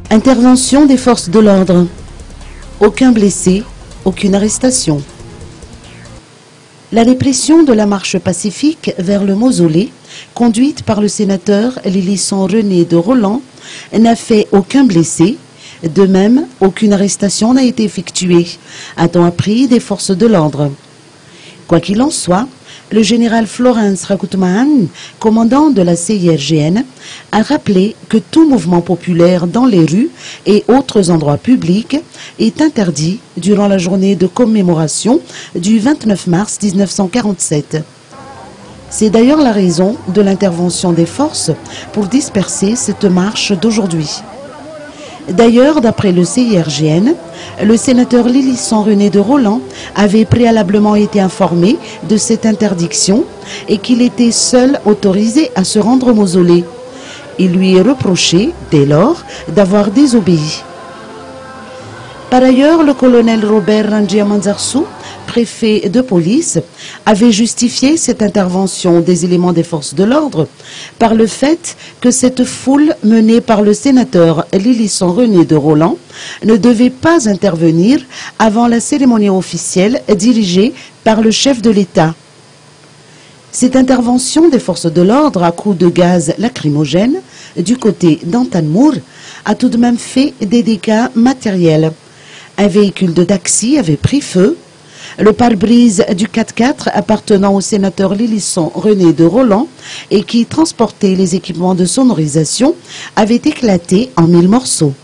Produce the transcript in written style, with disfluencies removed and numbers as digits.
Intervention des forces de l'ordre. Aucun blessé, aucune arrestation. La répression de la marche pacifique vers le mausolée, conduite par le sénateur Lilisson René de Roland, n'a fait aucun blessé. De même, aucune arrestation n'a été effectuée, a-t-on appris des forces de l'ordre. Quoi qu'il en soit, le général Florence Rakoutmahan, commandant de la CIRGN, a rappelé que tout mouvement populaire dans les rues et autres endroits publics est interdit durant la journée de commémoration du 29 mars 1947. C'est d'ailleurs la raison de l'intervention des forces pour disperser cette marche d'aujourd'hui. D'ailleurs, d'après le CIRGN, le sénateur Lilisson René de Roland avait préalablement été informé de cette interdiction et qu'il était seul autorisé à se rendre au mausolée. Il lui est reproché, dès lors, d'avoir désobéi. Par ailleurs, le colonel Robert Rangiamanzarsou, préfet de police, avait justifié cette intervention des éléments des forces de l'ordre par le fait que cette foule menée par le sénateur Lilisson René de Roland ne devait pas intervenir avant la cérémonie officielle dirigée par le chef de l'État. Cette intervention des forces de l'ordre à coups de gaz lacrymogène du côté d'Antanmour a tout de même fait des dégâts matériels. Un véhicule de taxi avait pris feu. Le pare-brise du 4x4 appartenant au sénateur Lilisson René de Roland et qui transportait les équipements de sonorisation avait éclaté en 1000 morceaux.